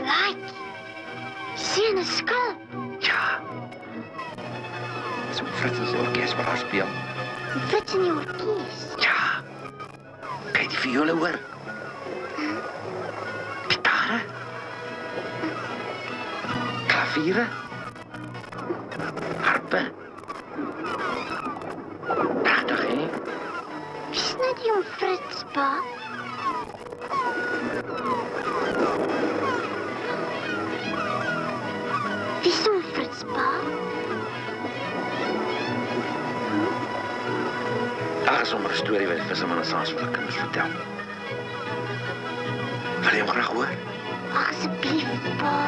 Blaadjie. Sien 'n skulp. Ja. Dis op Frits se orkes wat daar speel. Frits in die orkes. Ja. Kyk die viole hoor. Gitare. Klaviere. Harpe. Pragtig, hè? Wie's nou die om Frits, pa? Wie's om Frits, pa? Daar is sommer 'n storie wat die visserman en Sans vir die kinders vertel. Wil jy hom graag hoor? Asseblief, pa.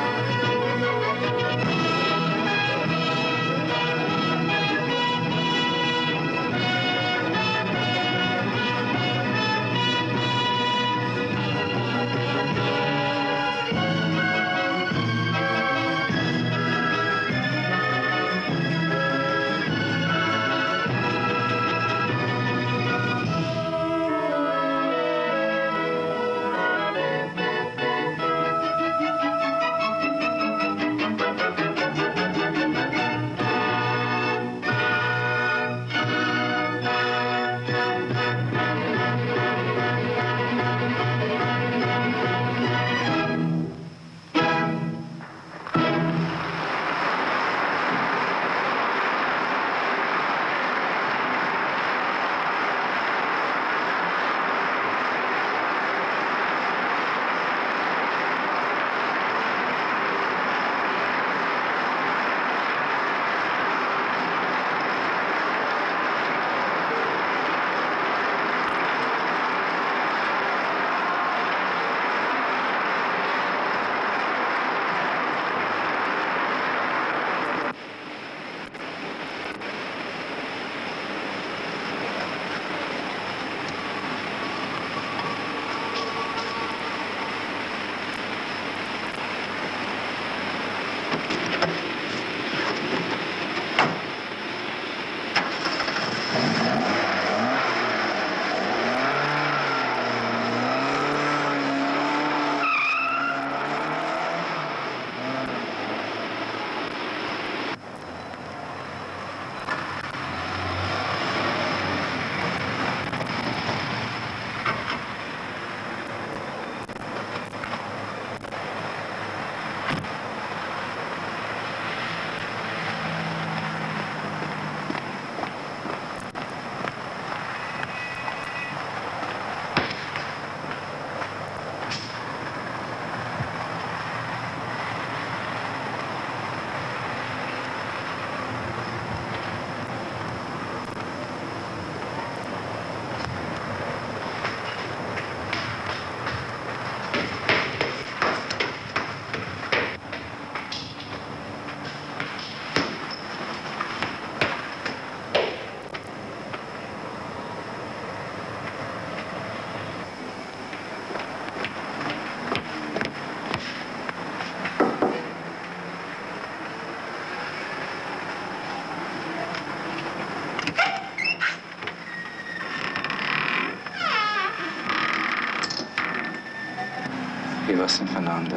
Wie was denn Fernanda?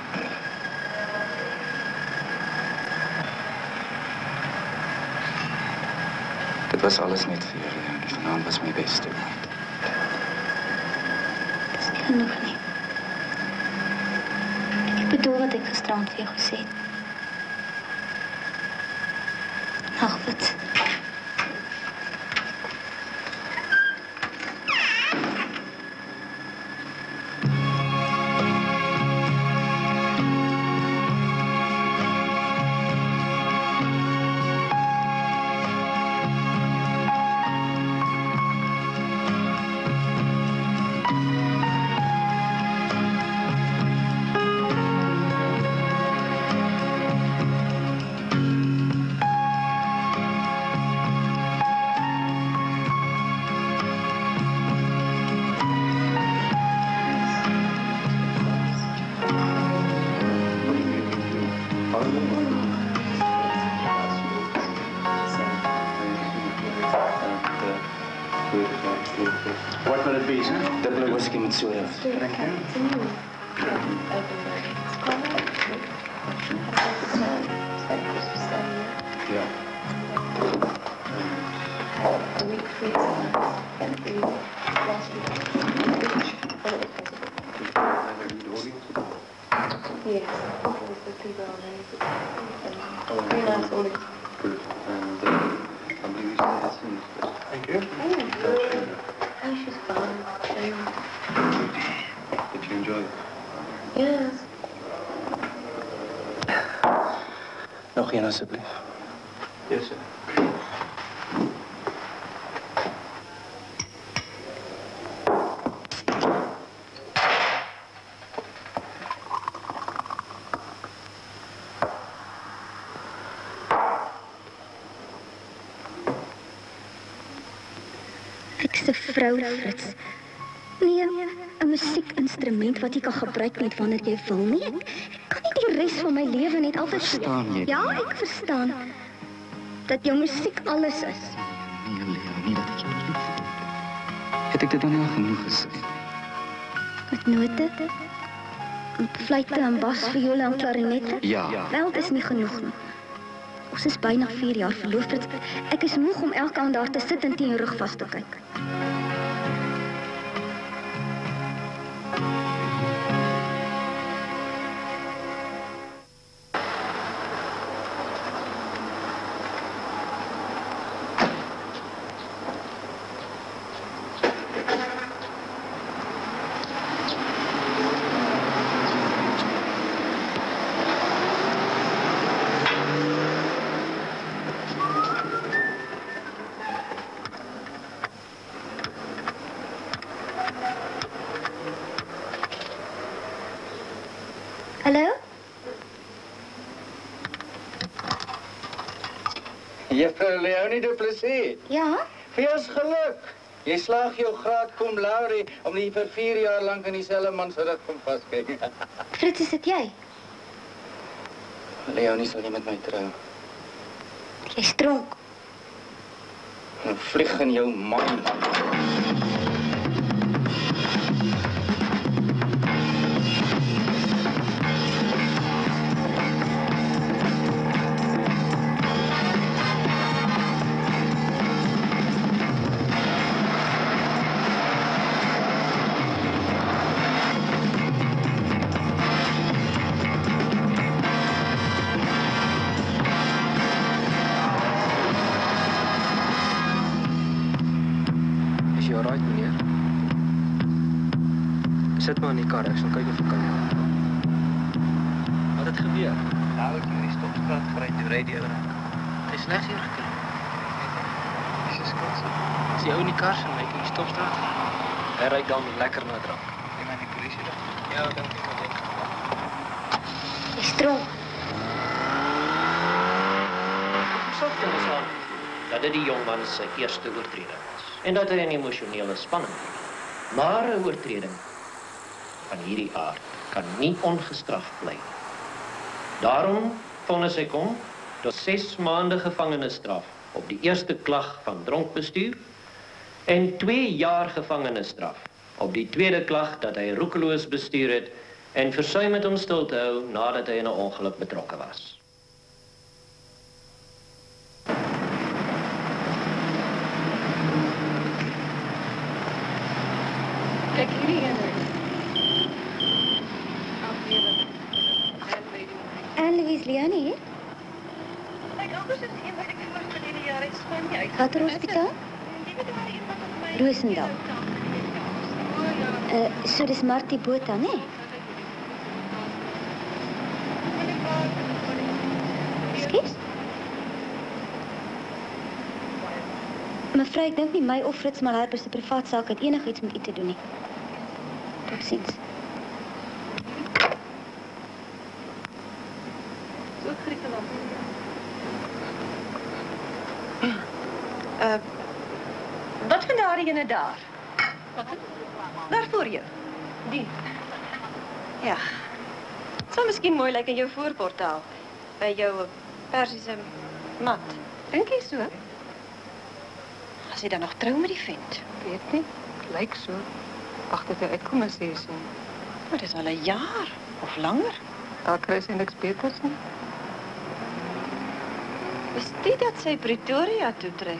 Dit was alles net vir jou, Leonie. Vanaand was my beste aand. Dis nie genoeg nie. Ek bedoel wat ek gisterand vir jou gesê het. Ag, wat? What will it be, sir? Dubbele whisky met soja. Thank you. Yes, obviously well raised. Oh, Very nice always. Good. And I believe you said Hessen's. Thank you. Oh, she's fine. Did you enjoy it? Yes. Nog een alsjeblieft. Yes, sir. Ek's 'n vrou, Frits. Nee, 'n musiekinstrument wat jy kan gebruik net wanneer jy wil nie. Ek kan nie die res van my lewe net altyd... Verstaan jy? Ja, ek verstaan. Dat jou musiek alles is. Nee, Leo, nie dat ek jou lief heb. Het ek dit dan al genoeg gesê? Met note, fluitte en bas, viole en klarinette. Ja. Wel, dit is nie genoeg nie. Ons is byna 4 jaar verloofd, Frits. Ek is moeg om elke aand daar te sit en teen jou rug vas te kyk. Hallo? Juffrou Leonie du Plessis, Ja? veels geluk. Jy slaag jou graad cum laude om nie vir 4 jaar lank in dieselfde man se rug kom vaskyk. Frits, is dit jy? Leonie, sal jy met my trou? Jy's dronk. En vlieg in jou man. Is jy alright, meneer? Sit maar in die kar, ek sal kyk of ek kan help. Wat het gebeur? Nou het hierdie stopstraat gery toe radio raak. Hy is slegs hier gekry. Dis is goed. Is die ou in die kar en hy kan die stopstraat? Hy ry dan lekker na drank. Jy maar die polisie daar. Ja, dankie maar dit. Jy's dronk. Sop ons aan dat dit die jongman se eerste oortreding was en dat hy in emosionele spanning was. Maar 'n oortreding van hierdie aard kan nie ongestraf bly. Daarom vonnis ek hom tot 6 maande gevangenisstraf op die eerste klag van dronk bestuur en 2 jaar gevangenisstraf op die tweede klag dat hy roekeloos bestuur het en versuim het om stil te hou nadat hy in 'n ongeluk betrokke was. Kijk, hierdie ene. Anne-Louise Leonie, hè? Kijk, anders is een wat ik verwacht verlede jaar is gewoon niet uit. Watter hospitaal? Roosendaal. So dis Martie Botha, né? Ekskuus? Mevrou, ek dink nie my of Frits Malherbe se privaat saak het enigiets met u te doen nie. Totsiens. Zo Griekenland. Wat van daar ene daar? Wat? Daar voor jou. Die. Ja. Het zou misschien mooi lijken in jouw voorportaal. Bij jouw Persische mat. Denk je zo? Als je dan nog trouw met die vindt. Weet niet, het lijkt zo. Wacht dat hij uitkomt, zie je. Maar dat is al een jaar of langer. Daar krijg je niks beters niet. Wist die dat zij Pretoria toetrekt?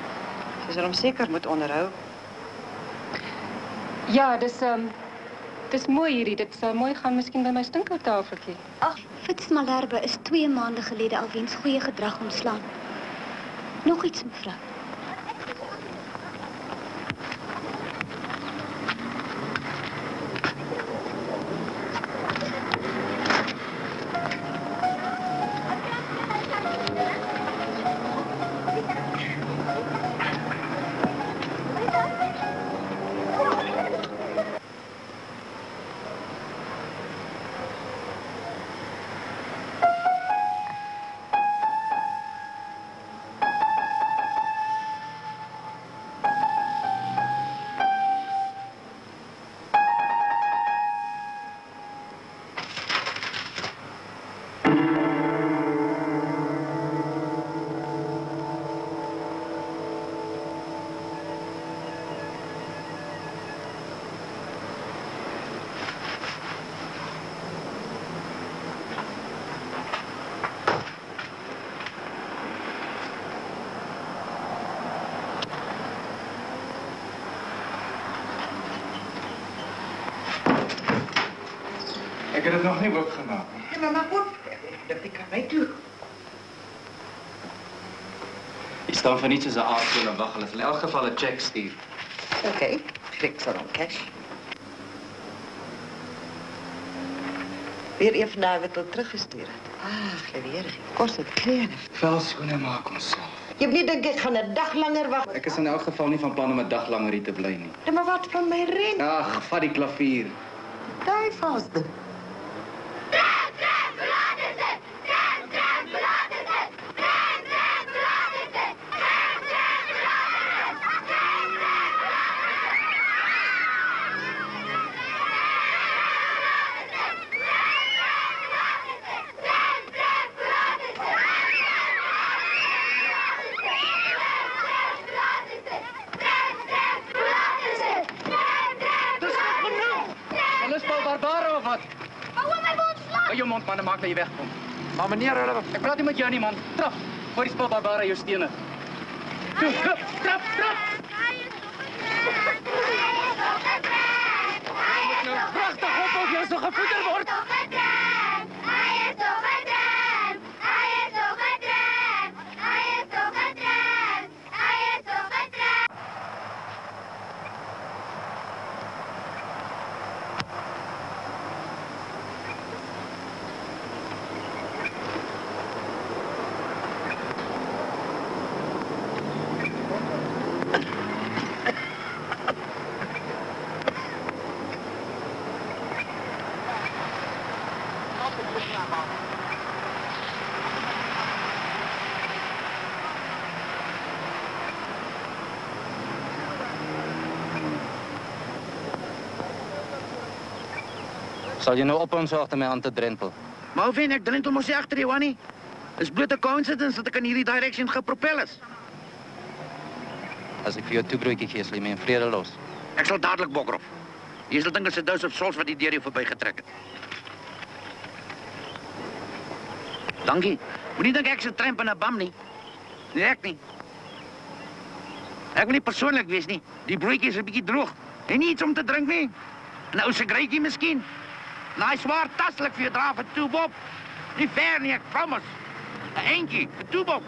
Ze zal hem zeker moeten onderhouden. Ja, dus Het is mooi hierdie. Dit sal mooi gaan miskien by my stinkertafeltjie. Ag, Fitz Malherbe is 2 maande gelede alweens goeie gedrag ontslaan. Nog iets, mevrou. Ik heb het nog niet opgemaakt. Ja, maar goed, dat ik kan mij toe. Je staan voor niets als een aardskool en waggel. In elk geval een check, Steve. Oké, ik zal dan cash. Weer even naar wat al teruggestuurd. Ah, weer. Kost het kleren. Velskoenen maak onszelf. Je hebt niet denk ik gaan een dag langer wachten. Ik is in elk geval niet van plan om een dag langer hier te blijven. Ja, maar wat van mijn ring? Ach, vat die klavier. Duivelste. Hou je mond, man, en maak dat je wegkomt. Maar meneer, ik praat niet met jou, man. Trap, voor die spel Barbara je stenen. Toe, trap, trap, trap! Prachtig, op of je zo gevoederd wordt. Zal je nou op ons wachten met aan te drentel? Maar hoe vind ik drentel moest je achter je, Wannie? Het is blote coincidence dat ik in hierdie direction gepropel is. Als ik voor jou toebroodje geef, sal je mijn vrede los. Ik zal dadelijk Bokrof. Je zal denken dat ze 1000 sols wat die deur je voorbij getrokken. Dankie. Moet niet denken ik ze tramp en een bam niet. Nee, ik niet. Ik wil niet persoonlijk wees niet. Die broodje is een beetje droog. En niet iets om te drinken nie. Een ouse grijtje misschien. Nou, hij zwaar taselijk voor je draven toe, Bob. Niet ver niet, ik promise. Een eentje, toe, Bob.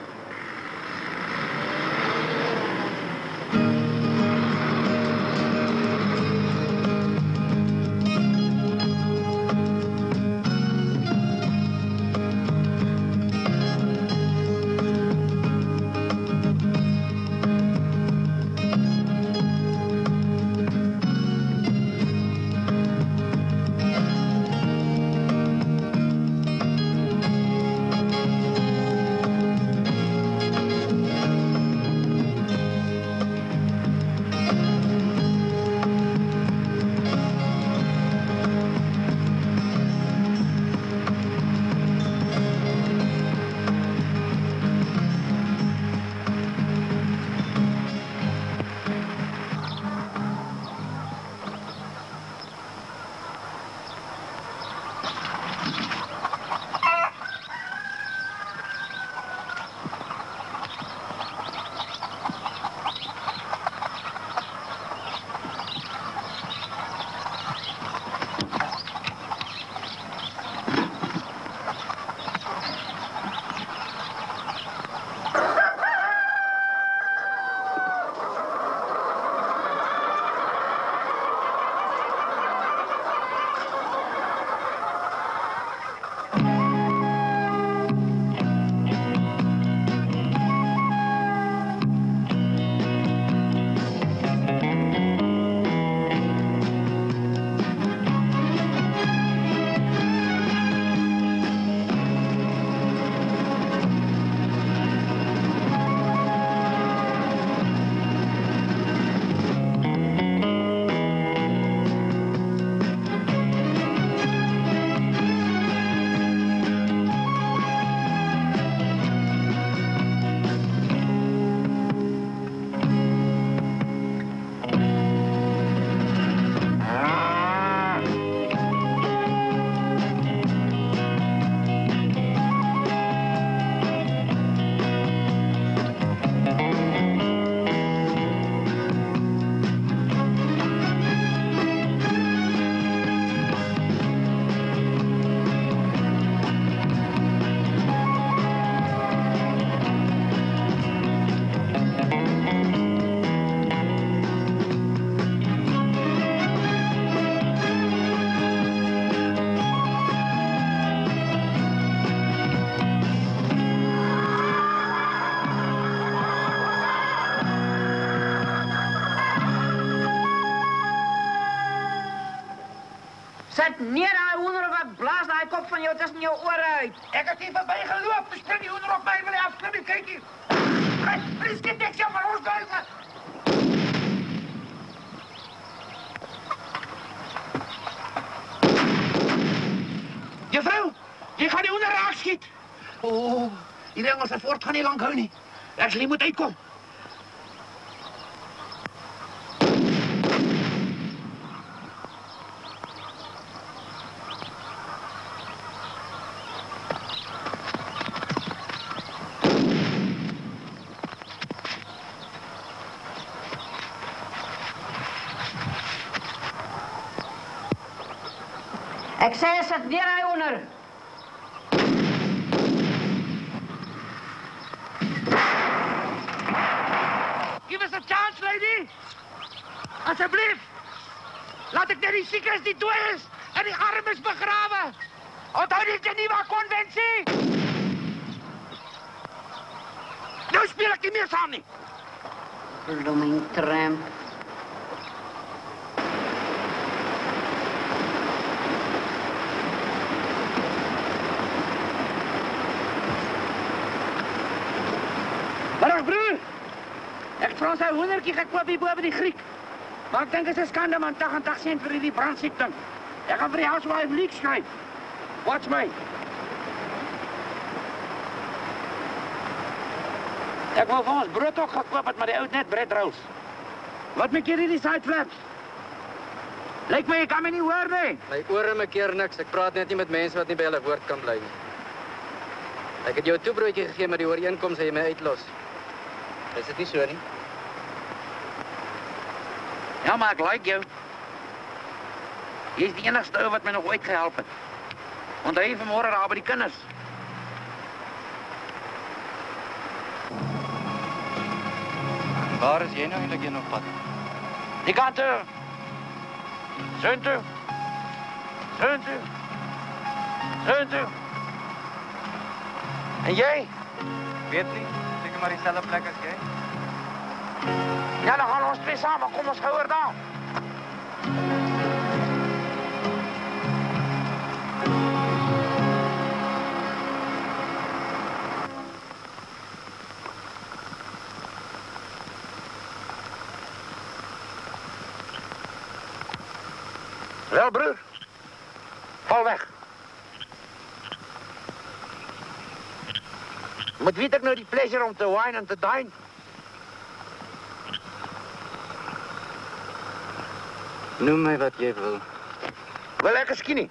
dit neer daai hoender of ek blaas daai kop van jou tussen jou ore uit. Ek het hier verby geloop, toe spring die hoender op my en wil hy afskrim, kyk hier. Prins skiet ek jou van ons duive. Juffrou, jy gaan die hoender raak skiet. O, die Engelse voort gaan nie lang hou nie. Ek sal nie moet uitkom. Ek sê sit neer hy onder. Give us a chance, lady. Alsjeblieft. Laat ek net die siekes die dood is en die armes begrawe. Onthou die Geneva Konvensie. Nou speel ek nie meer saam nie. Blooming tramp. Broer, ek het vir ons 'n hoendertjie gekoop hier bo by die Griek. Maar ek dink dit is 'n skande man, 80 sent vir hierdie brandsiekte. Ek gaan vir die housewife leak skryf. Watch my. Ek wou vir ons brood ook gekoop het, maar die ou het net bread rolls. Wat maak jy hierdie side flaps? Lyk my jy kan my nie hoor nie. My ore maak keer niks. Ek praat net nie met mense wat nie by hulle woord kan bly nie. Ek het jou 'n toebroodjie gegee met die ooreenkoms dat jy my uitlos. Is dit nie so nie? Ja, maar ek like jou. Jy is die enigste ou wat my nog ooit gehelp het. Onthou jy vanmôre daar by die kinders? Waar is jy nou eintlik een op pad? Die kant toe. Soontoe. Soontoe. Soontoe. En jy? Weet nie. Seker maar dieselfde plek as jy. Ja, dan gaan ons twee samen. Kom ons gou oor daar. Wel, broer. Val weg. Met wie het ek nou die pleasure om te wine en te dine? Noem my wat jy wil. Wel, ek is skinny.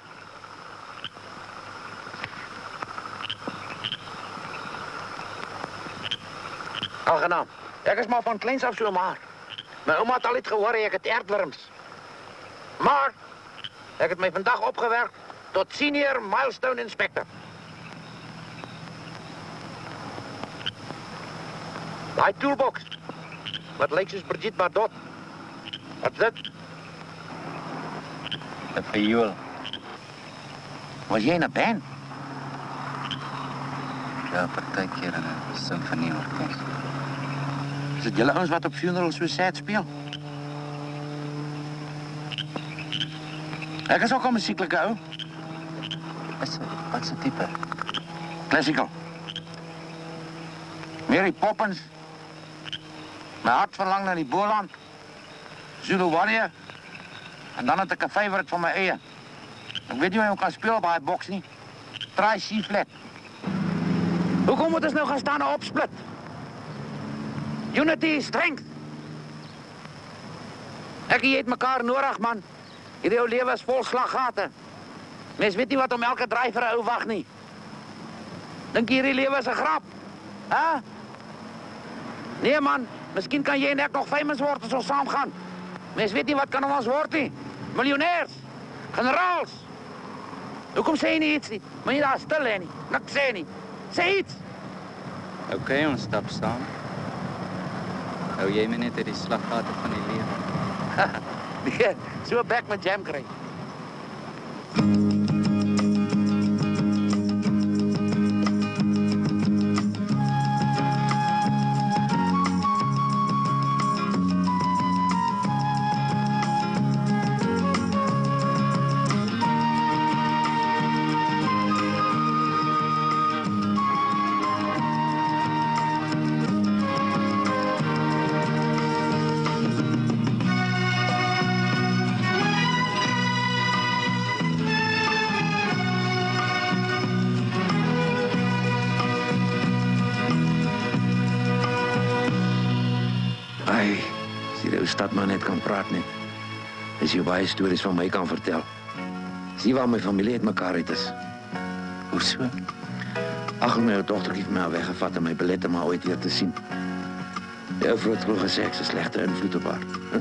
Aangenaam. Ek is maar van kleins af so maar. My ouma het altyd gehoor ek het aardwurms. Maar ek het my vandag opgewerk tot senior milestone inspector. Daai toolbox. Wat lyk soos Brigitte Bardot. Wat is dit? 'n viool. Was jy in 'n band? Ja, partykeer in 'n simfonieorkes. Is dit julle ouens wat op funerals so sad speel? Ek is ook 'n musieklike ou. Wat se tipe? Classical. Mary Poppins. My hart verlang na die Boland. Zulu Warrior. En dan het ek 'n favourite van my eie. Ek weet nie hoe jy kan speel op daai boks nie. Try C flat. Hoekom moet ons nou gaan staan en opsplit? Unity is strength. Ek en jy het mekaar nodig, man. Hierdie ou lewe is vol slaggate. Mens weet nie wat om elke draai vir 'n ou wag nie. Dink jy hierdie lewe is 'n grap? Hæ? Nee, man. Miskien kan jy en ek nog famous word as ons saam gaan. Mens weet nie wat kan ons word nie. Miljonairs. Generaals. Hoekom sê jy nie iets nie? Moet jy daar stil hê nie. Niks sê nie. Sê iets. Okay, ons stap saam. Hou jy my net uit die slaggate van die lewe. Nee, so 'n bek met jam kry. Ai, as die ou stadman net kan praat nie. As jy baie stories van my kan vertel. Sien waar my familie uit mekaar uit is. Hoeso? Ag, my ou dogtertjie het my al weggevat en my belette maar ooit weer te sien. Jou vrou het vroeger gesê ek is 'n slegte invloed op haar.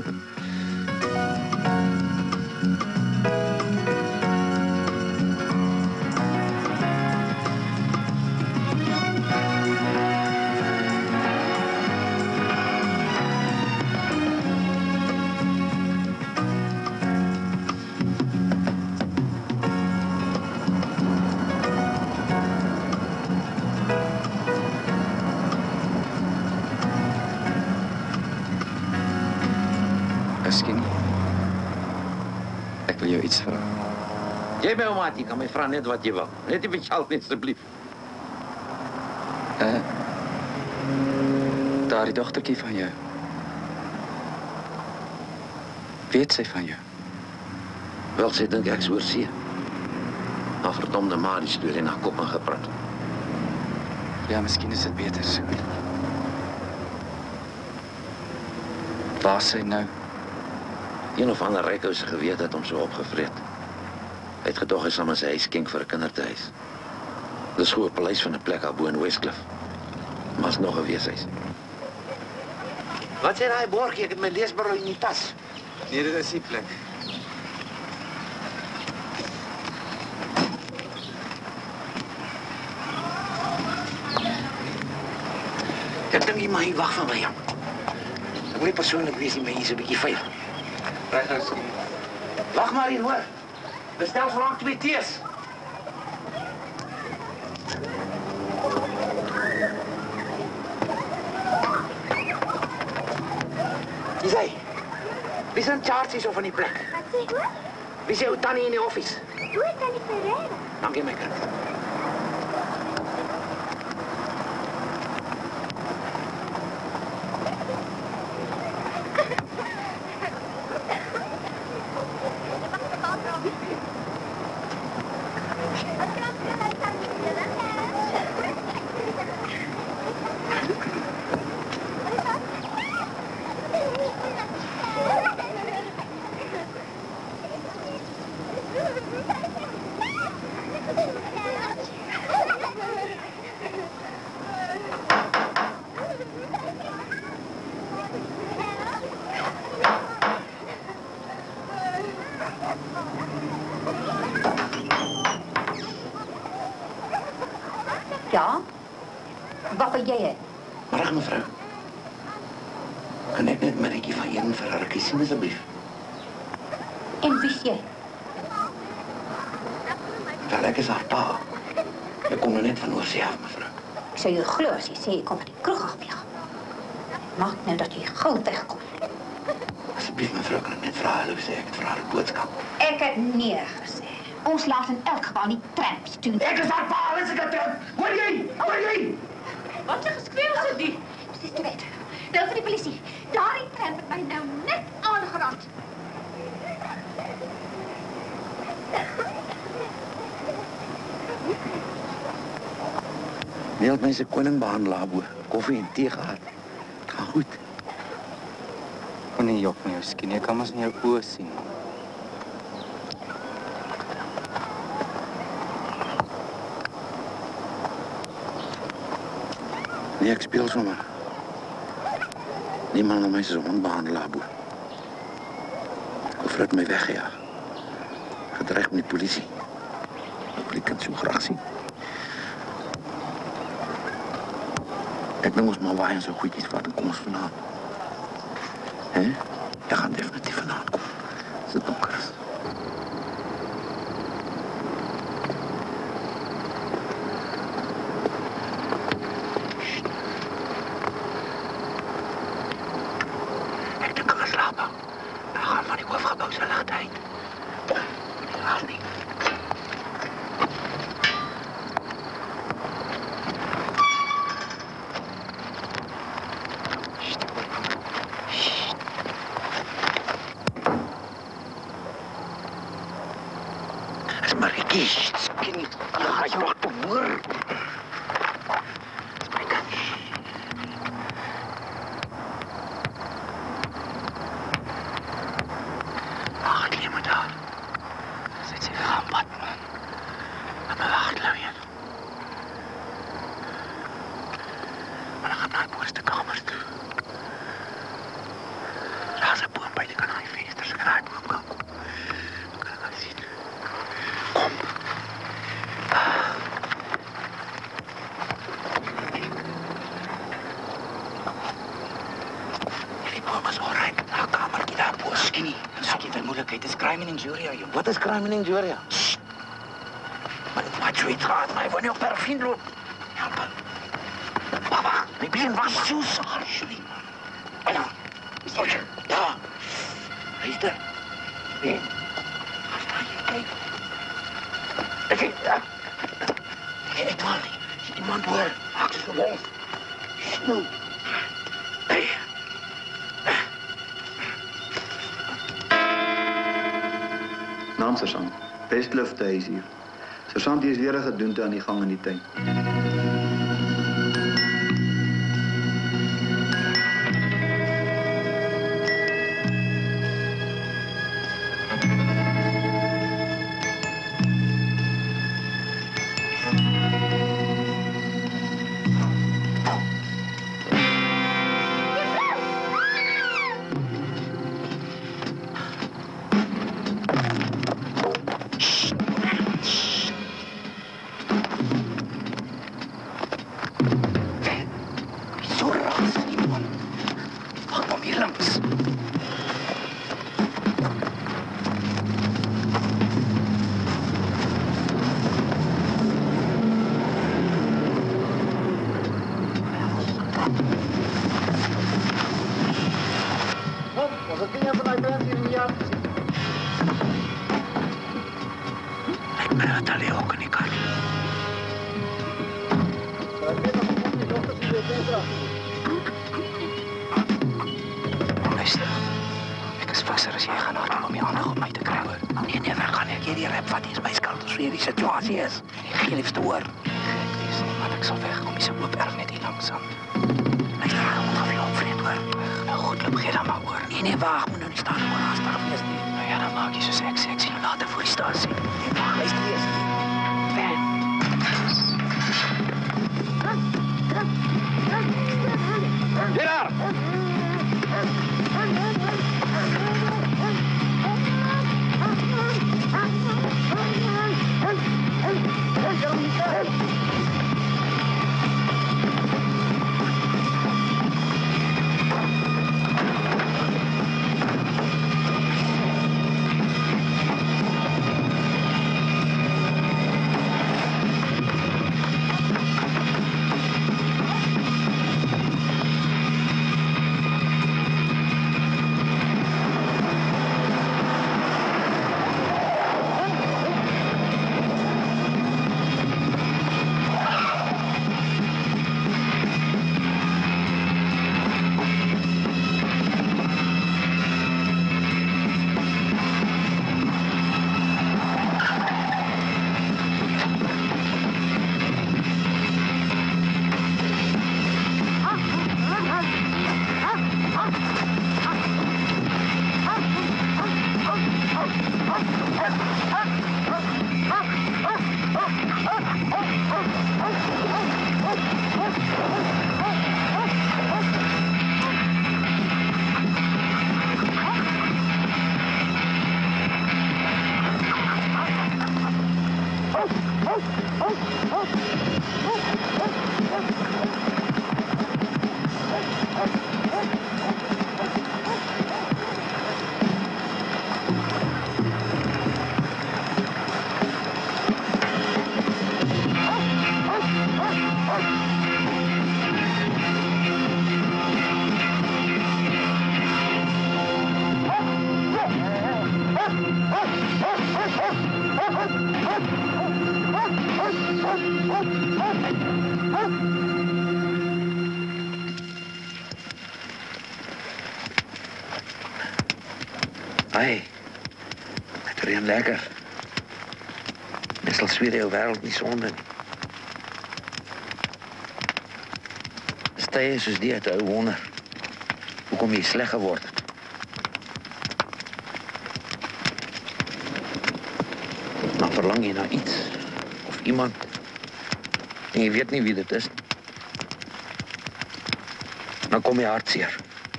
Miskien. Ek wil jou iets vra. Jy my ouma, jy kan my vra net wat jy wil. Net nie betaal nie, asseblief. Daardie dogtertjie van jou. Weet sy van jou? Wel, sy dink ek is oor see. Maar verdomde maar die storie na kop ingepraat. Ja, miskien is dit beter so. Waar is sy nou? Een of ander rykhous se geweet het hom so opgevreet. Hy het gedog hy sal maar sy huis skenk vir 'n kindertuis. Dis goeie paleis van 'n plek al bo in Westcliff. Maar is nog 'n weeshuis. Wat sê daai bordjie? Ek het my leesbril in die tas. Nee, dit is die plek. Ek dink jy maar hier wag van my, ja. Ek wil nie persoonlik wees nie, maar hier is 'n bietjie vuil. Reg nou sien. Wag maar hier, hoor. Bestel so lank 2 tees. Wie sê? Wie zijn charges of van die plek? Wat sê hoor? Wie sê hoe Tannie in die office? Hoe Tannie Ferreira? Dankie, my kind. Ja? Wat wil jy hê? Middag, mevrou. Kan ek net Marietjie van Eden vir 'n rukkie sien, asseblief? En wie is jy? Wel, ek is haar pa. Ek kom nou net van oorsee af, mevrou. Ek sou jou glo as jy sê jy kom by die kroeg afvlieg. Maak nou dat jy gou wegkom. Asseblief, mevrou, kan ek net vra hallo sê, ek het vir haar 'n boodskap. Ek het nee gesê. Ons laat in elk geval nie tramps doen. Ek is haar pa, alles ek het tramp. Hoor jy? Hoor jy? Wat 'n geskreeu is dit? Dis te wet. Bel vir die polisie. Daardie tramp het my nou net aangerand. Nee, het mense koning behandel, bo. Koffie en tee gehad. Het gaan goed. Moenie jok nie, miskien. Jy kan mos in jou oë sien. Nee, ek speel sommer. Niemand wil my so onbehandel, bo. Of het my weggejaag. Gedreig met die polisie. Ek wil die kind so graag sien. Ek dink ons maar waai en so goedjies vat en kom ons vanaand. Hè? Jy gaan definitief vanaand kom. As dit donker is. Ek dink hulle slaap. Hulle gaan van die hoofgebou se ligte uit. Nie raas nie. Marietjie, skien nie. Ja, jy mag toch hoor. Dis my kind. Laat me wag, Louien. Maar ek gaan na die boorste kamer toe. Daar's 'n boom by die kanaalvenster, so kan ek boom kan kom. Kan ek al sien. Kom. Die boom is alright. Daar kamertjie daar bo. Skinny. Soek jy vermoedelikheid. Dis crime and injury, jy. Wat is crime and injury? Maar dit maak zoiets gehad, maar hy wil nie op per vriend loop. Help hem. Wacht. Ik ben wacht. Zo zacht, jullie. Oh ja. Ja. Hij is er. Nee. Waar sta je? Kijk. Kijk. Ja. Kijk, man. Ziet die man door. Maak ze zo los. Snel. Hey. Naam Sergeant. Westlift is hier. Sergeant, die is weer 'n gedoente aan die gang in die tuin. Luister, ek is fikser as jy gaan hardloop om die aandag op my te kry, hoor. Nee, waar gaan ek hierdie rap vat? Dis my skuld, as hierdie situasie is. Ek gee liefst hoor. Ek wees nie, maar ek sal wegkom, dis 'n oop erf net hier langs aan. Luister, ek moet af jou opvreed, hoor. Nou goed, loop, gee dan maar, hoor. Nee, waag, moet nou nie staan, hoor, haastig wees nie. Nou ja, dan maak jy soos ek sien jou later voor die stasie. Nee, waag, luister eers. Get out! Hey, het reën lekker. Meestal sweer jou wêreld nie sonde nie. Stye soos die het ou wonder. Hoekom jy sleg geword het. Maar verlang jy na iets of iemand. En jy weet nie wie dit is nie. Dan kom jy hartseer.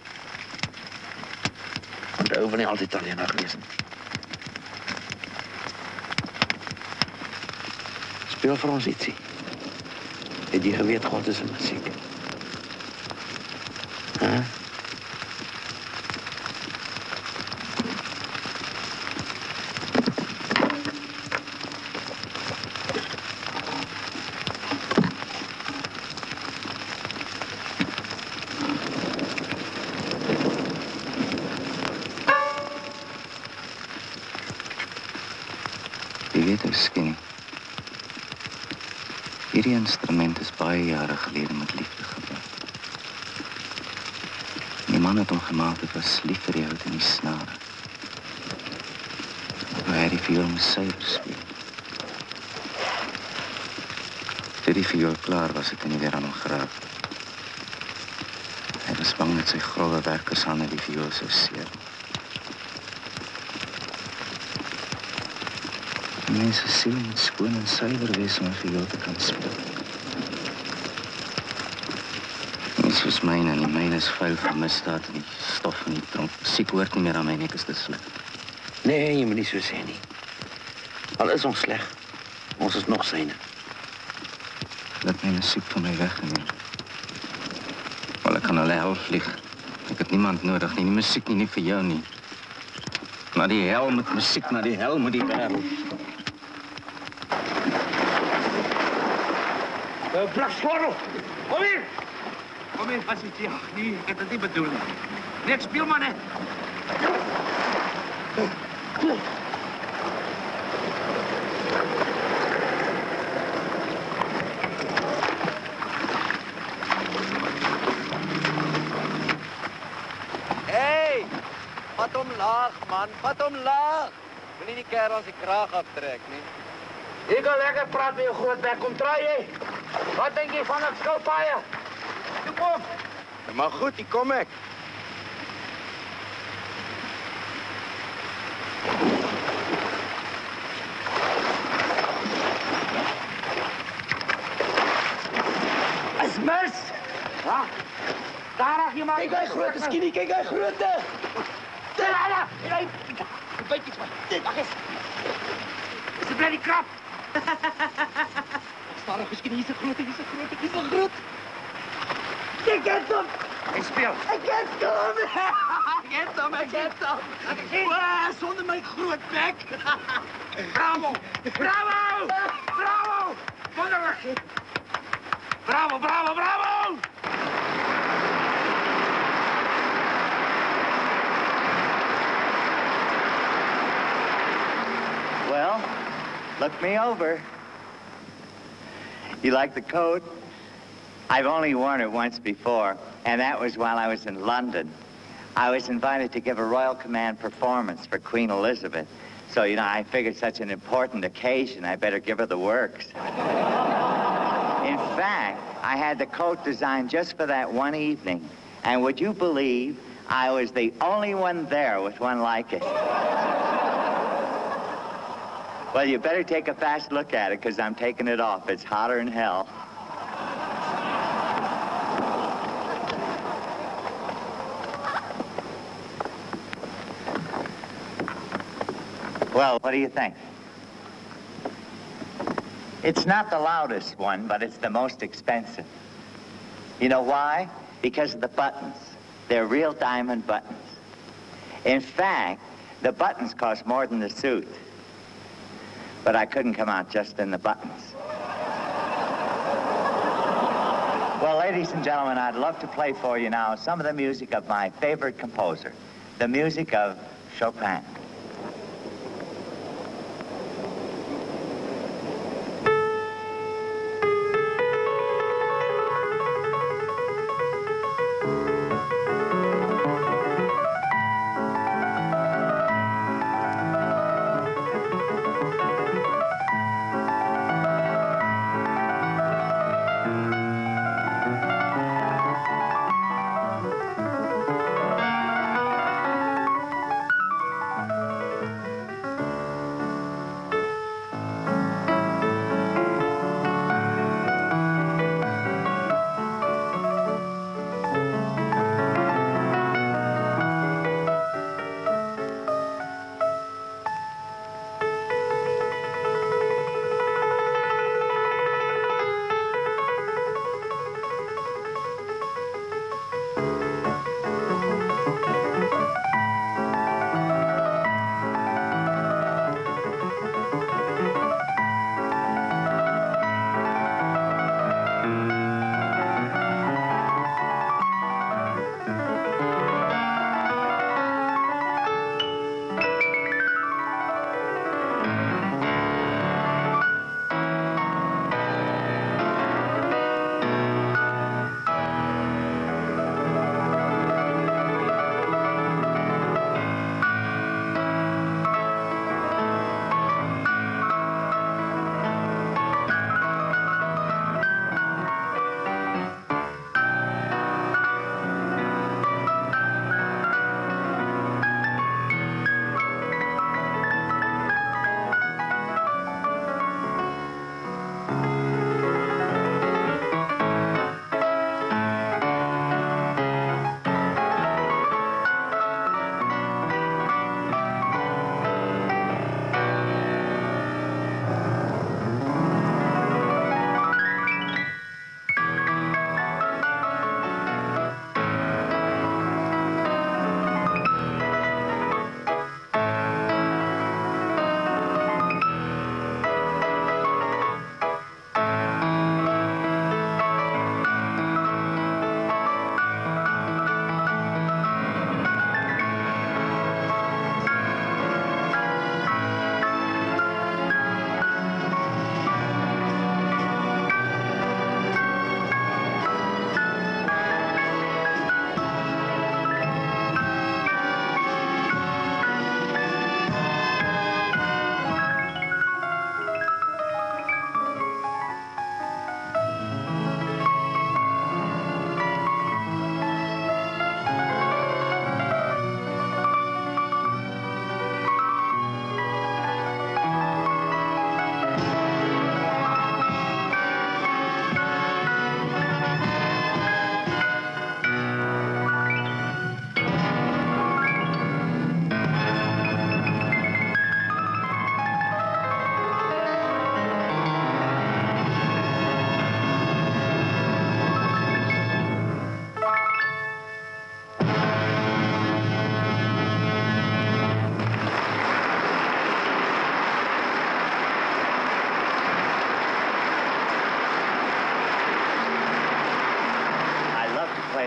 Want die ou wil nie altyd alleenig wees nie. Speel vir ons ietsie. Het jy geweet God is in musiek? Huh? Miskien. Hierdie instrument is baie jare gelede met liefde gebou. Die man het hom gemaak, het was lief vir die hout en die snare. Maar hy die viool moes suiwer speel. Toe die viool klaar was, het hy nie weer aan hom geraak. Hy was bang dat sy grove werkershande die viool sou seer. Mense siel moet skoon en suiwer wees om 'n viool te kan speel. Mens soos myne en die myne is vuil van misdaad en die stof van die tronk. Musiek hoort nie meer aan my nek, is te sleg. Nee, jy moet nie so sê nie. Al is ons sleg, ons is nog syne. Laat my musiek van my weggeneem. Wel, ek kan hulle hel vlieg. Ek het niemand nodig nie, nie musiek nie vir jou nie. Na die hel met musiek, na die hel met die wêreld. Blaksvorrel! Kom hier! Kom hier, was het? Ja, nee, ik heb het niet bedoeld. Nee, ik speel maar net. Hey! Vat hom laag, man. Vat hom laag. Moet nie die kerel aan sy kraag aftrek, nie. Ik wil lekker praten met je groot bek. Kom, draai je. Wat denk je van het schildpaaien? Toe kom. Maar goed, die kom ek. Is mis! Ja. Daar ag je maar. Kijk uit grote skinny, kijk uit grote. Terwijl, jij. Weet je wat? Dit, wacht eens. Is het bloody krap? Starig skinny, hier is 'n grote, hier is 'n grote, hier is 'n groot. Ik heb hem! Ik speel. Ik heb hem! Ik heb hem, ik heb hem. Wow, zonder mijn groot bek. Bravo! Bravo! Bravo! Wonderlijk! Bravo, bravo, bravo! Well, look me over. You like the coat? I've only worn it once before, and that was while I was in London. I was invited to give a Royal Command performance for Queen Elizabeth. So, you know, I figured such an important occasion, I better give her the works. In fact, I had the coat designed just for that one evening. And would you believe I was the only one there with one like it? Well, you better take a fast look at it, because I'm taking it off. It's hotter than hell. Well, what do you think? It's not the loudest one, but it's the most expensive. You know why? Because of the buttons. They're real diamond buttons. In fact, the buttons cost more than the suit. But I couldn't come out just in the buttons. Well, ladies and gentlemen, I'd love to play for you now some of the music of my favorite composer, the music of Chopin.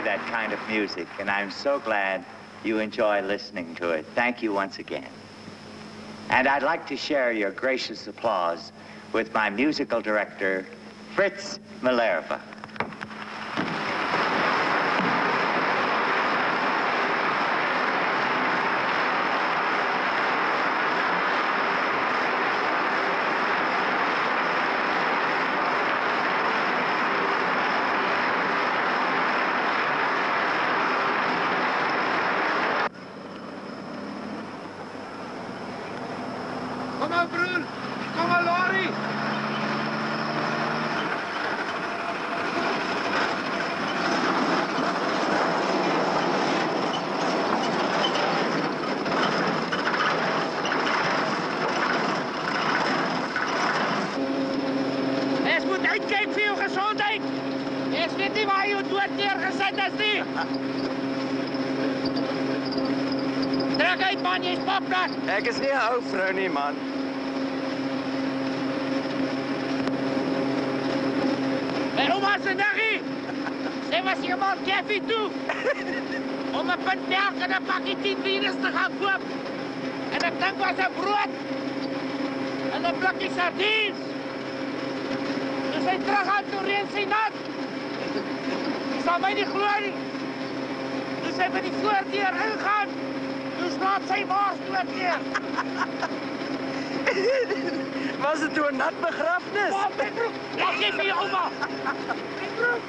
that kind of music, and I'm so glad you enjoy listening to it. Thank you once again. And I'd like to share your gracious applause with my musical director, Fritz Malerva. Kom maar, broer. Kom maar, Laurie. Jy moet uitkyk vir jou gesondheid. Jy weet nie waar jy dood neergesit is nie. Trek uit, man, jy's papnat. Ek is nie 'n ou vrou nie, man. My ouma se naggie. Sy was iemand koffie toe. Om 'n punt melk en 'n pakkie 10 virus te gaan koop. En ek dink was 'n brood. En 'n blikkie sardiens. Dis sy terug aan toe reën sy nat. Sy sal my nie glo nie. Dis sy by die voordeur ingaan. Toe slaap sy baas dood neer. Was dit toe 'n nat begrafnis? Ja, my broek. Laat jy vir jou ouma. My broek.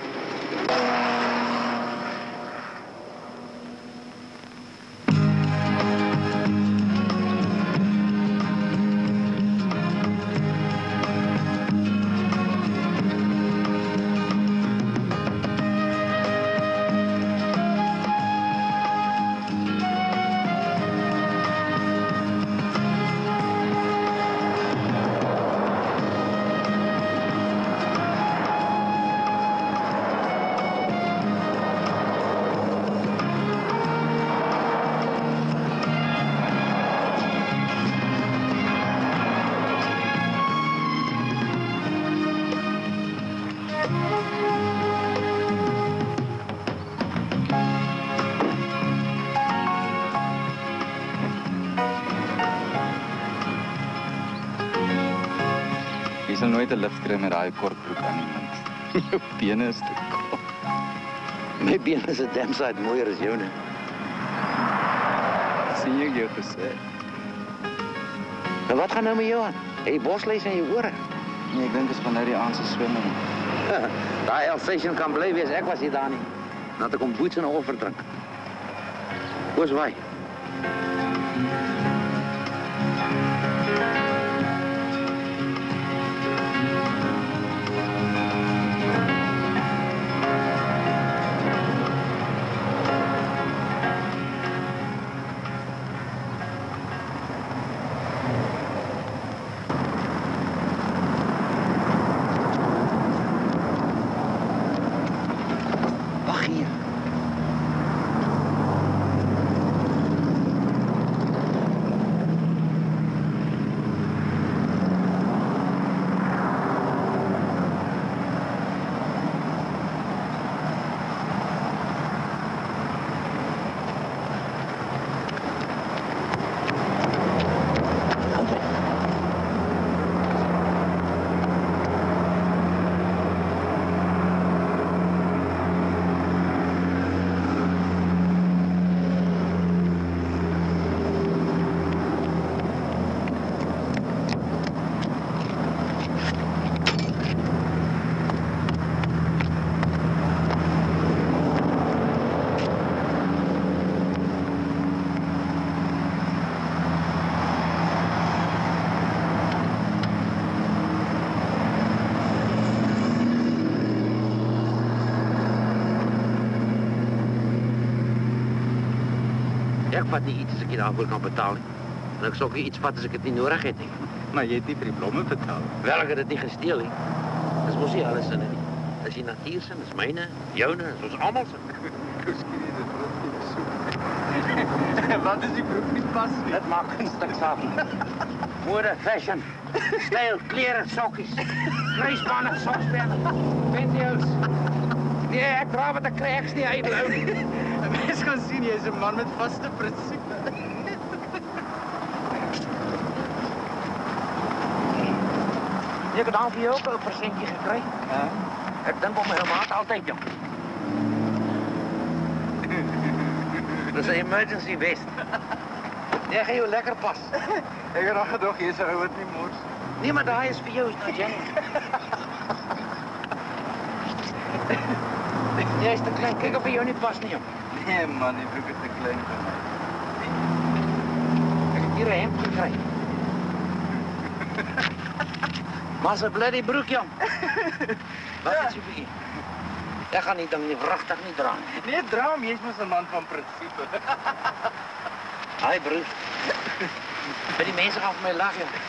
Jy sal nooit 'n lift kry met daai kort broek aan die mond. Jou bene is te kort. My bene is 'n damn sight mooier as joune. Sien jy jou gesê? En wat gaan nou met jou aan? Het jy bosluis in jou ore? Nee, ek dink dit is van nou die aand se swimming. Daai Alsatian kan bly wees, ek was nie daar nie. Dat ek om boets en offer drink. Hoe's waai? Wag hier. Ek vat nie iets as ek nie daarvoor kan betaal nie. En ek sal ook nie iets vat as ek dit nie nodig het nie. Maar jy het nie vir die blomme betaal. Wel, ek het dit nie gesteel nie. Dis mos nie alles sinne nie. Dis die natuur sin, dis myne, joune, dis ons almal sin. Kouskie nie, dit word nie so. Wat is die broek nie pas nie? Dit maak geen stuk saak nie. Mode, fashion, styl, klere, sokkies, kruisbane, soksbene, pantyhose. Nee, ek dra wat ek kry, ek's nie uitlou nie. 'n Mens kan sien jy's 'n man met vaste prinsipe. Ek het dan vir jou ook 'n persentjie gekry. Ja. Ek dink op my maat altyd, jong. Dis 'n emergency vest. Nee, gaan jou lekker pas. Ek het al gedog jy's 'n ou wat nie mors. Nee, maar daai is vir jou, is nou Jenny. Jy is te klein, kyk of vir jou nie pas nie, jong. Nee man, die broek is te klein vir my. Ek het hier 'n hemd gekry. Maar se bloody broek, jong. Wat is jy vir? Ek gaan nie ding nie, regtig nie dra nie. Nee, dra hom, jy's mos 'n man van prinsipe. Hi, broer. By die mense gaan vir my lag, jong.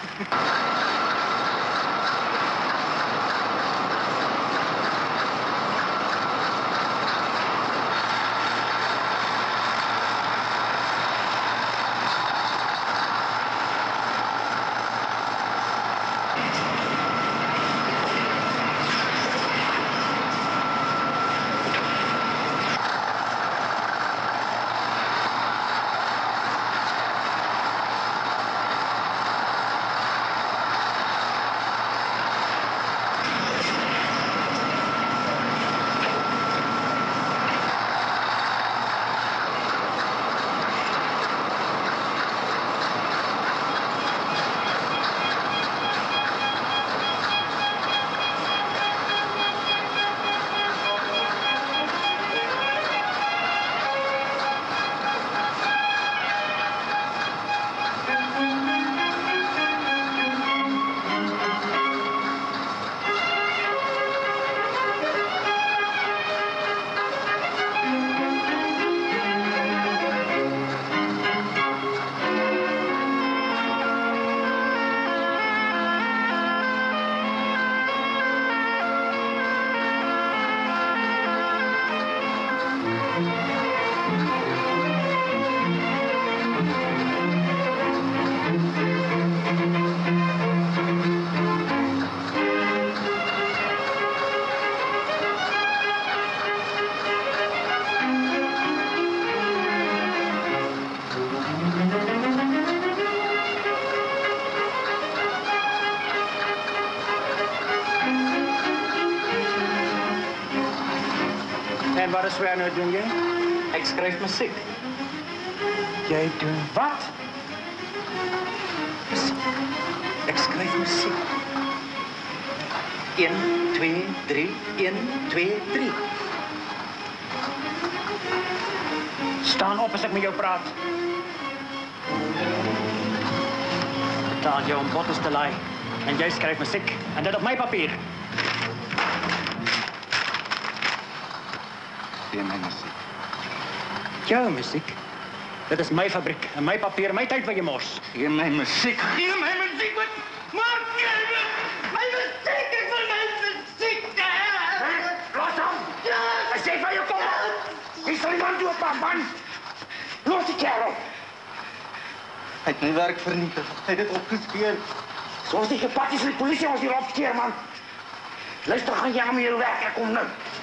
En wat is waar nou doen jy? Ek skryf musiek. Jy doen wat? Ek skryf musiek. 1 2 3 1 2 3. Staan op as ek met jou praat. Daar jou om bottes te laai. En jy skryf musiek. En dit op my papier. Gee my musiek. Jou musiek? Dit is my fabriek. En my papier, my tyd wat jy mors. Gee my musiek. Gee my musiek, wat? Maar gee my musiek, ek wil my musiek. Los hom! Ek sê vir jou, kom op! Jy sal iemand dood maak, man! Los die kerel! Hy het my werk vernietig. Hy het dit opgeskeer. Soos die gepakkies van die polisie ons hier opskeer, man. Luister, gaan jy aan met jou werk, ek kom nou.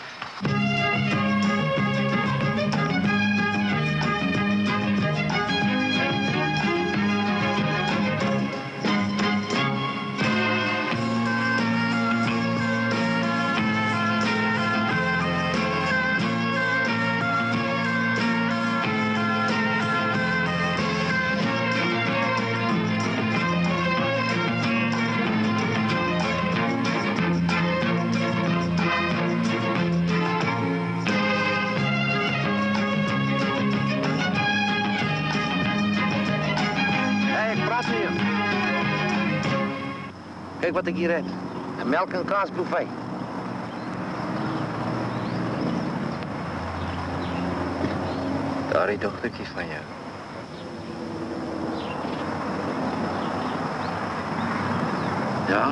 Kijk wat ik hier heb. Een melk- en kaasbuffet. Daar die dochtertjie van jou. Ja?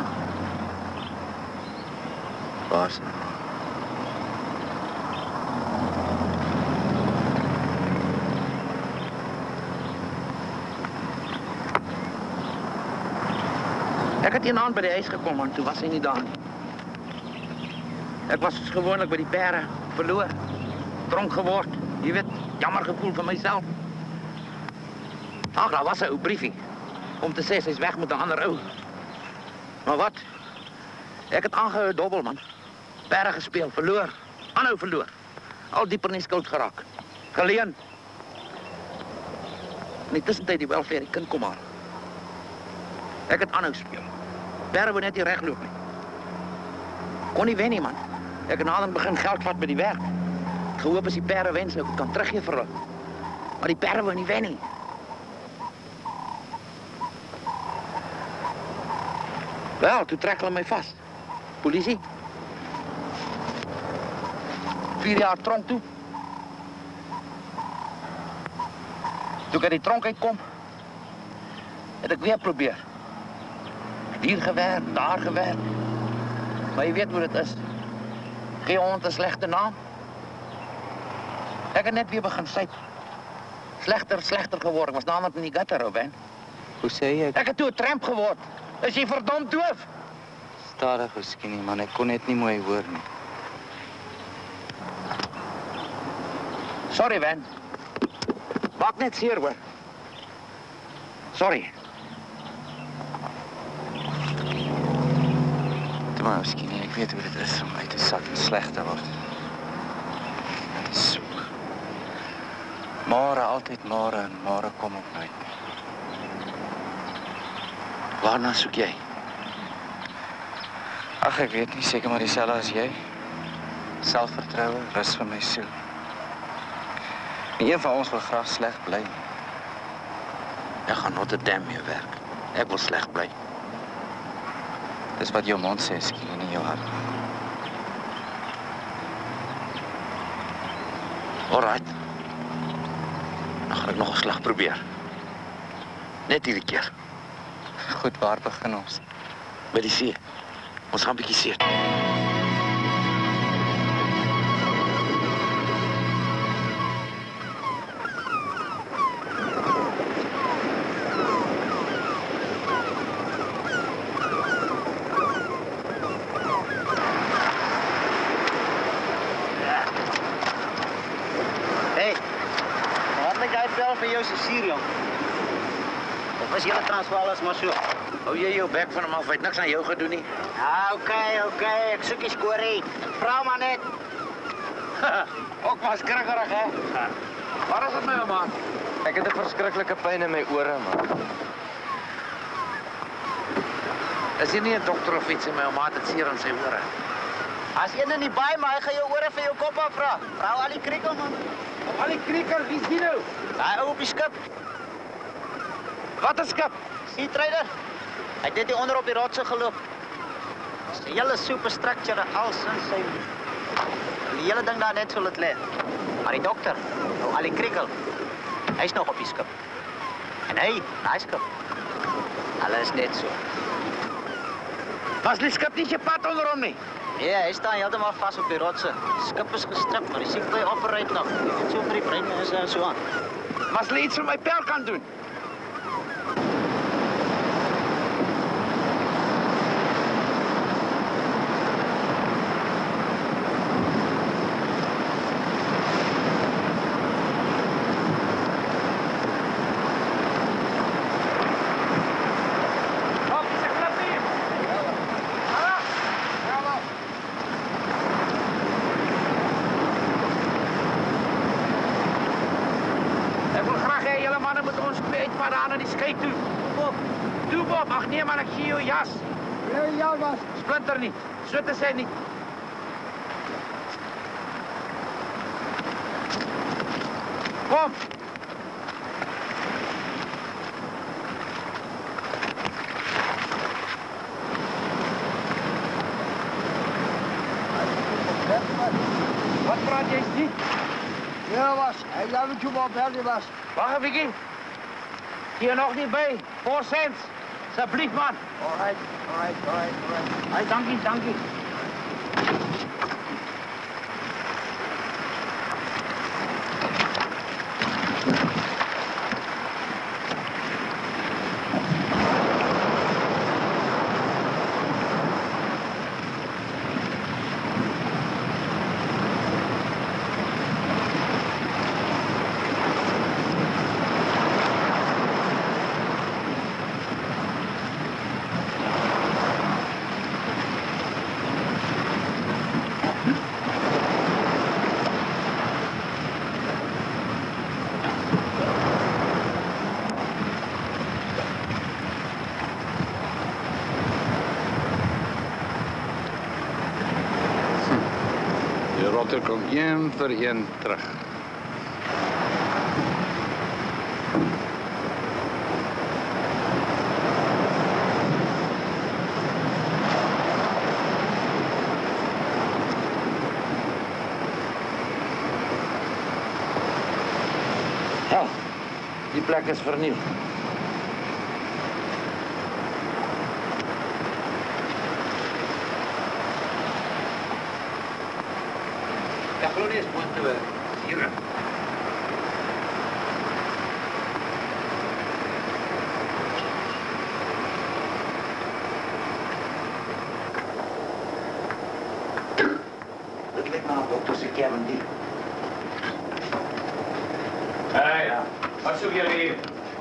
Waar is nou? Ik had die aand bij de ijs gekomen, maar toen was hij niet daar. Ek was gewoonlik by die perde, verloor, dronk geword. Jy weet, jammer gevoel vir myself. Ag, daar was 'n ou briefie om te sê sy's weg met 'n ander ou. Maar wat? Ek het aangehou dobbel, man. Perde gespeel, verloor, aanhou verloor. Al dieper in die skuld geraak. Geleen. In die tussentyd die welfare die kind kom haal. Ek het aanhou speel. Perde wou net nie regloop nie. Kon nie wen nie, man. Ek het nader begin geld vat by die werk. Gehoop as die perde wen, sou ek kan teruggee vir hulle. Maar die perde wou nie wen nie. Wel, toe trek hulle my vas. Polisie. 4 jaar tronk toe. Toe ek uit die tronk uitkom, het ek weer probeer. Hier gewerk, daar gewerk. Maar jy weet hoe dit is. Gee hond 'n slegte naam. Ek het net weer begin syp. Slegter geworden. Ik was namelijk in die gutter, Robin. Hoe sê jy? Ek het toe 'n tramp geword. Is jy verdomd doof? Stadig, Skinny, man. Ek kon net nie mooi hoor nie. Sorry, Van. Maak net seer, hoor. Sorry. Toe maar, Skinny, ek weet hoe dit is om uit te sak en sleg te word. Dit is soek. Môre, altyd môre en môre kom ook nooit nie. Waarna soek jy? Ag, ek weet nie, seker maar dieselfde as jy. Selfvertroue, rus vir my siel. Nie een van ons wil graag sleg bly nie. Ek gaan Notre Dame mee werk. Ek wil sleg bly. Dis wat jou mond sê, Skinny, nie jou hart. Alright. Dan gaan ek nog 'n slag probeer. Net hierdie keer. Goed, waar begin ons? By die see. Ons gaan 'n bietjie see. Of is julle Transvaal as maar so? Hou jy jou bek van hom af, hy het niks aan jou gedoen nie. Okay, ek soek die skorie. Vra maar net. Ook maar skrikkerig, hè? Waar is dit my, man? Ek het 'n verskriklike pyn in my ore, man. Is jy nie 'n dokter of iets in my maat het seer in sy ore? As een in die baai, maar hy gaan jou ore vir jou kop afvra. Vra al die kriekel, man. Al die krieker, wie is die nou? Daai ou op die skip. Wat 'n skip? Sea Trader. Hy het net hier onder op die rotse geloop. Dis 'n hele superstructure, alles in sy. Die hele ding daar net so laat lê. Maar die dokter, ou Ali Kriekel, hy's nog op die skip. En hy, daai skip. Alles net so. Was die skip nie gepad onder hom nie? Ja, hy staan heeltemal vas op die rotse. Die skip is gestrip, maar die seekoei operate nog. Net so vir die brein en so aan. Maar hulle iets vir my pel kan doen. Splinter niet, zo te zijn niet. Kom! Wat praat jij niet? Ja, was. Hij laat het je wel bellen, was. Wacht even, hier nog niet bij. 4 cents. Alsjeblieft, man. Alright. Hey, dank je. Rotter kom 1 vir 1 terug. Hel, die plek is vernieuwd. Ja, glo nie is mooi te werk. Hier. Dit lijkt nou dokter se Kevin die. Hey, wat zoek jullie hier?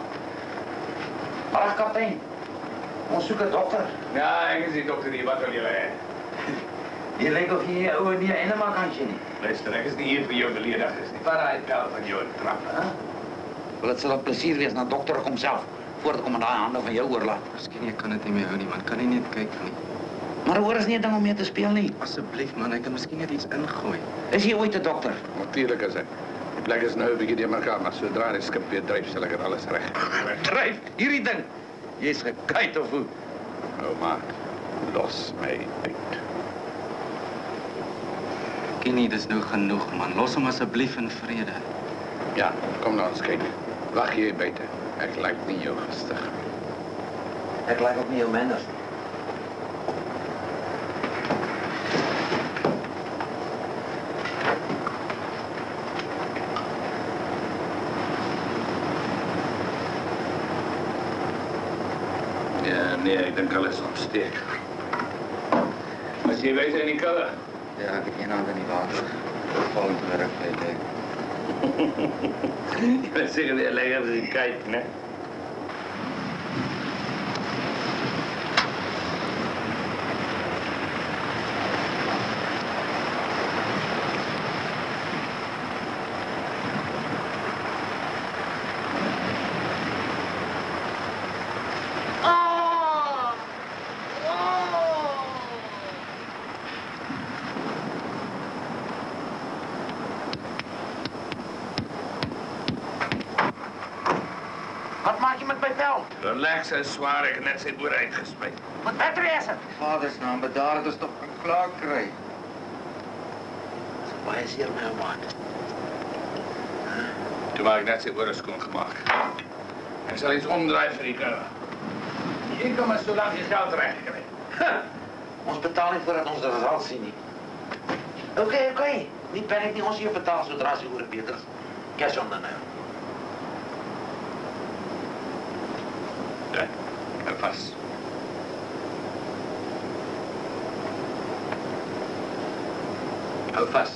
Ach, kapitein. Ons zoeken dokter. Ja, ik is die dokter hier. Wat wil jullie? Je lijkt of je je oude niet helemaal kan zien. Luister, ik is niet hier voor jou beledig. Het is niet waar hij bel van jou trap. Hè? Wel, het zal een plezier wees naar dokter kom zelf. Voordat ik hem aan de handen van jou oorlaat. Miskien jy kan dit nie meer hou nie, man. Kan nie net kyk nie. Maar hoor is nie 'n ding om mee te speel nie. Asseblief, man. Ek kan miskien net iets ingooi. Is jy ooit 'n dokter? Natuurlijk is hij. Die plek is nou een beetje in elkaar, maar zodra die skip weer drijft, zal ik er alles recht. Drijf, hierdie ding. Jy is gekuit of hoe? Oh, maar los mij uit. Kenny, dis nou genoeg, man. Los hom asseblief in vrede. Ja, kom nou eens kijken. Wacht je buiten. Ik lijk niet jou gestig. Ik lijk ook niet jou minder. Ja, nee, ik denk alles opsteek. Als je weet in die kullen. Ja, ek het een hand in die water. Val in te werk by die. Je bent zeker weer lekker als je kijkt, hè? Wat maak je met mijn vel? Relax en zwaar, ik heb net zijn boer uitgespeeld. Wat beter is het? Vaders naam, bedaar het ons toch klaar kry. Waar is hier mijn man? Toen maak ik net zijn boer schoongemaakt. Ik zal iets omdraaien voor die kullen. Hier kan maar zo lang je geld terecht krijgen. Ons betaling voordat ons de resultaat zien niet. Oké. Niet ben ik niet ons hier betaald zodra ze horen beter. Cash on the nail. Ja, hou vast. Hou vast.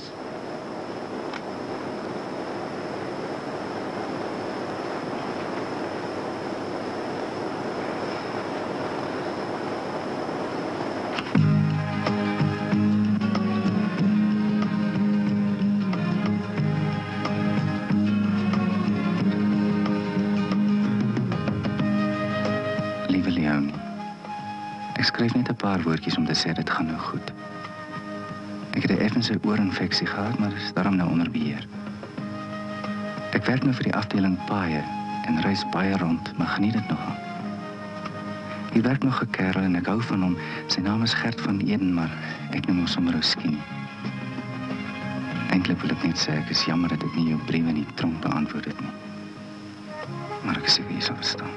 Liewe Leonie, ek skryf net 'n paar woordjies om te sê dit gaan nou goed. Ek het 'n effense oorinfeksie gehad, maar dit is daarom nou onder beheer. Ek werk nou vir die afdeling paaie en reis baie rond, maar geniet dit nogal. Hier werk nog 'n kerel en ek hou van hom. Sy naam is Gert van Eden, maar ek noem hom sommer ou Skinny. Eintlik wil ek net sê ek is jammer dat ek nie jou briewe in die tronk beantwoord het nie. Maar ek is seker jy sal verstaan.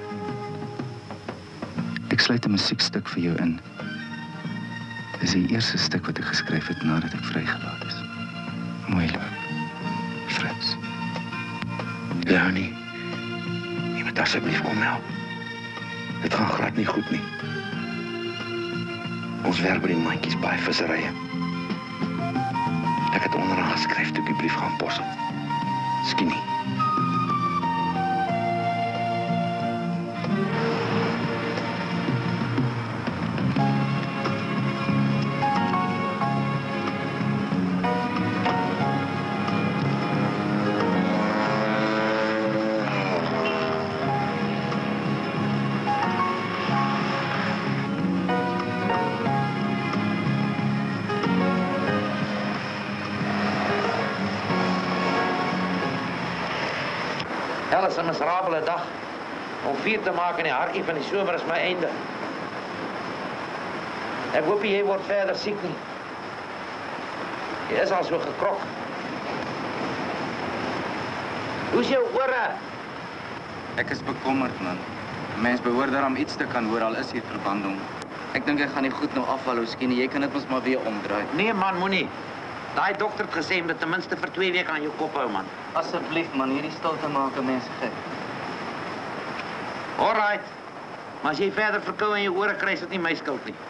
Ek sluit 'n musiekstuk vir jou in. Dit is die eerste stuk wat ek geskryf het nadat ek vrygelaat is. Mooi loop. Frits. Leonie, je moet alsjeblieft kom helpen. Het gaat glad niet goed nie. Ons werk by die mandjies by visserye. Ek het onderaan geskryf toe ek die brief gaan pos het. Skinny. Wel is 'n miserabele dag. Om 4 te maak in die hartjie van die somer is my einde. Ek hoop jy word verder siek nie. Jy is al so gekrok. Hoe is jou ore? Ek is bekommerd, man. 'n Mens behoort daarom iets te kan hoor, al is hier verbanding. Ek dink ek gaan die goed nou afval, miskien. Jy kan dit mos maar weer omdraai. Nee man, moenie. Daai dokter het gesê om dit ten minste vir 2 weke aan jou kop hou, man. Asseblief, man, hierdie stilte maak 'n mens gek. Alright. Maar as jy verder verkoue in jou ore kry, is dit nie my skuld nie.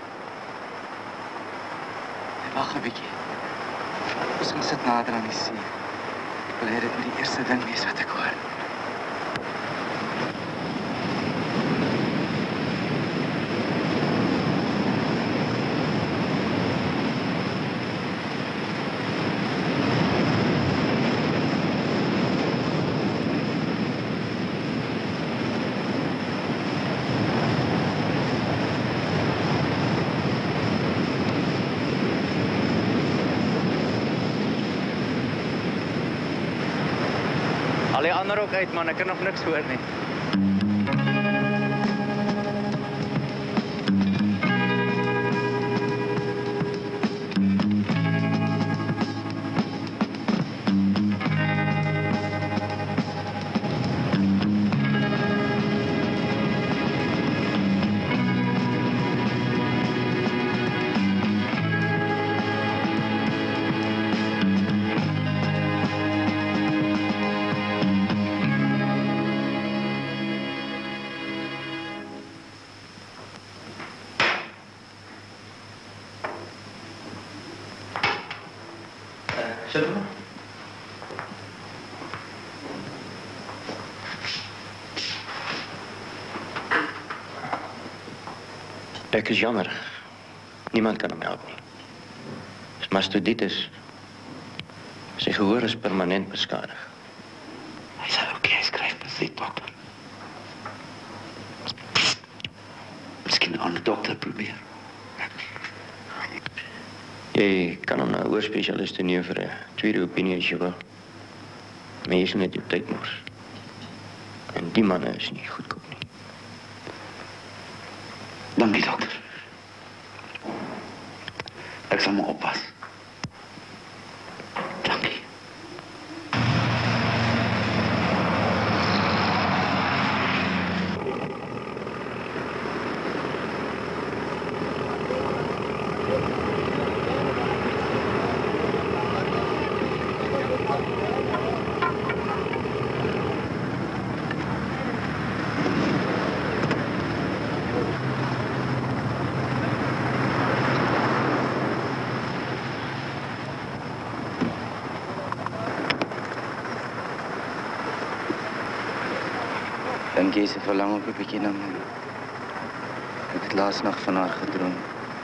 Wag 'n bietjie. Ons gaan sit nader aan die see. Ek wil hê dit moet die eerste ding wees wat ek hoor. Al die ander ook uit, man. Ek kan nog niks hoor nie. Sit maar. Ek is jammer. Niemand kan hom help nie. Dis mastoiditis. Sy gehoor is permanent beskadig. Hy sal oké skryf, besig dokter. Miskien 'n ander dokter probeer. Jy kan hom na 'n oorspesialis toe neem vir 'n tweede opinie as jy wil. Maar jy is net jou tyd mors. En die manne is nie goedkoop nie. Dankie, dokter. Ek sal maar oppas. Dankie. Dink jy sy verlang ook 'n bietjie na my? Ek het laas nag van haar gedroom.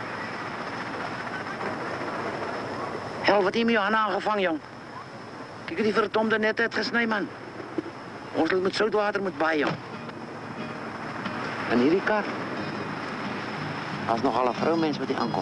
Hel, wat het jy met jou hande aangevang, jong? Kyk, die verdomde nette het gesny, man. Ons het met soutwater moet baai, jong. En hierdie kar. Daar's nog al 'n vroumens wat hier aankom.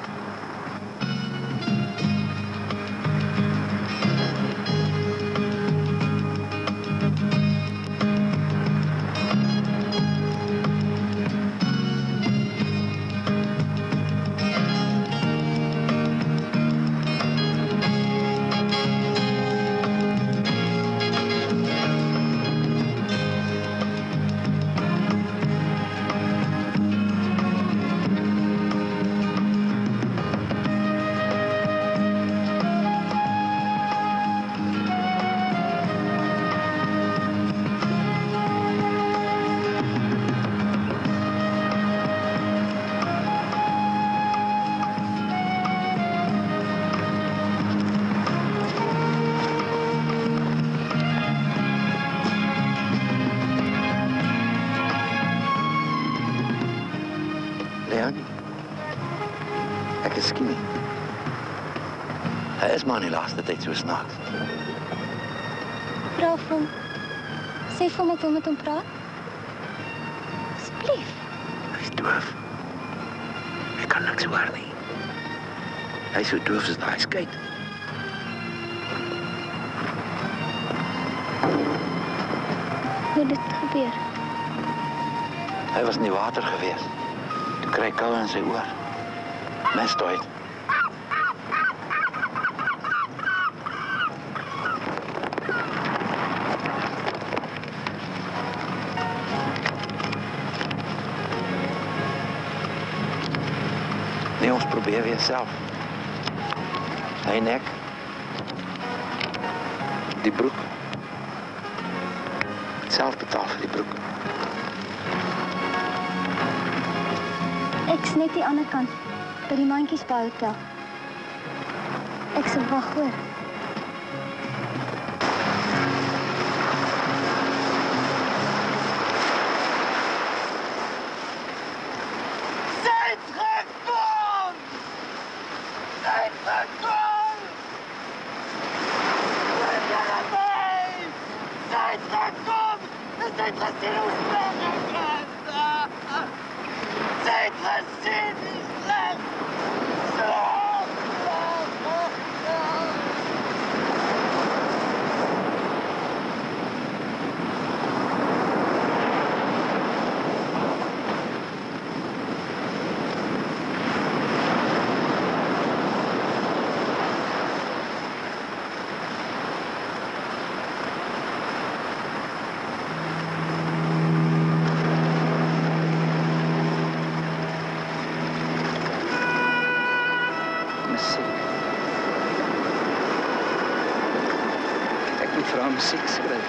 Ek is skinny. Hy is maar in die laaste tyd so snaaks. Vra vir hom. Sê vir hom ek wil met hom praat. Asseblief. Hy's doof. Hy kan niks hoor nie. Hy's so doof as daai skei. Hoe dit gebeur? Hy was in die water gewees. Toe kry hy koue in sy oor. Mes toe uit. Nee, ons probeer weer self. Hy nek. Die broek. Self betaal vir die broek. Ek's net die ander kant, by die mandjies by hotel. Ek sal wag hoor. Musiek skryf.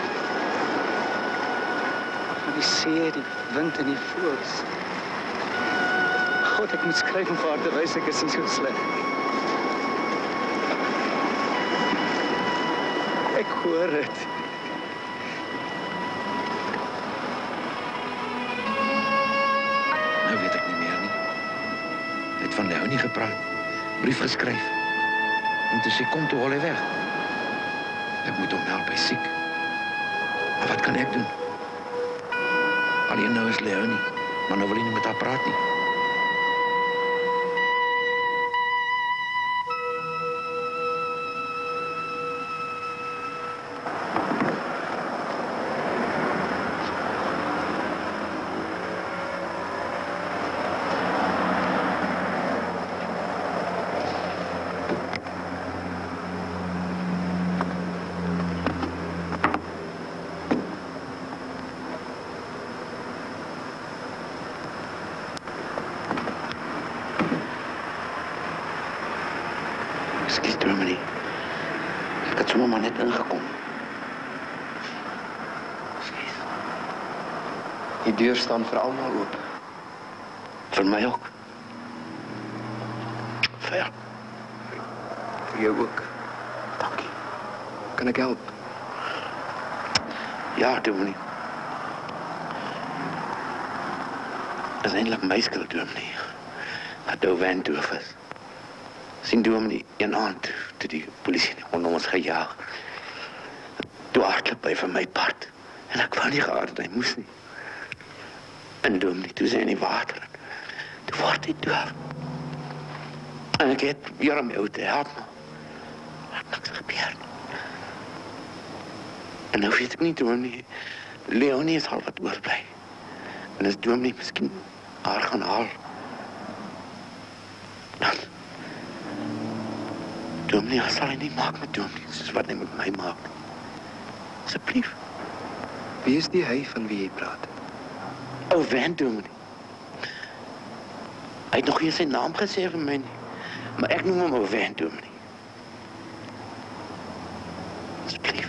Die see, die wind en die voëls. God, ek moet skryf om vir haar te wys ek is nie so sleg. Ek hoor het. Nou weet ek nie meer nie. Hy het van Leo nie gepraat. Brief geskryf. En toe sy kom, toe hol hy weg. Ek moet hom help, hy is siek. Maar wat kan ek doen? Alleen nou is Leo nie, maar nou wil hy nie met haar praat nie. Excuse Dominee. Ek het sommer maar net ingekom. Die deur staan vir almal oop. Vir my ook. Vir jou ook. Dankie. Kan ek help? Ja, Dominee. Dat is eindelijk my skuld, Dominee. Dat ou van doof is. Sien Dominee, een aand toe die polisie onder ons gejaag. Toe hardloop hy van my pad. En ek wou nie gehad dat hy moes nie. En Dominee, toe sy in die water. Toe word hy doof. En ek het probeer om jou te help, maar niks gebeur nie. En nou weet ek nie, Dominee, Leonie is al wat oorblij. En as Dominee miskien haar gaan haal, dan Dominee, sal hy nie maak met Dominee, soos wat hy met my maak. Asseblief. Wie is die hy van wie jy praat? Ou Van, Dominee. Hy het nog nie sy naam gesê vir my nie, maar ek noem hom Ou Van, Dominee. Asseblief.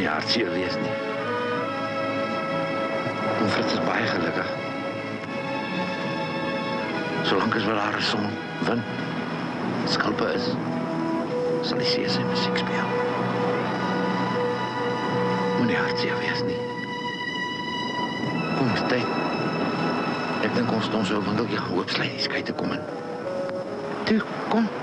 nie hartseer wees nie. Oom Frits is baie gelukkig. Solank as wat daar 'n son, wind, skulpe is, sal hy seker sy musiek speel. Moenie hartseer wees nie. Kom, is tyd. Ek dink ons staan so 'n winkeltjie gaan oopsluit, die skei te kom in. Toe, kom.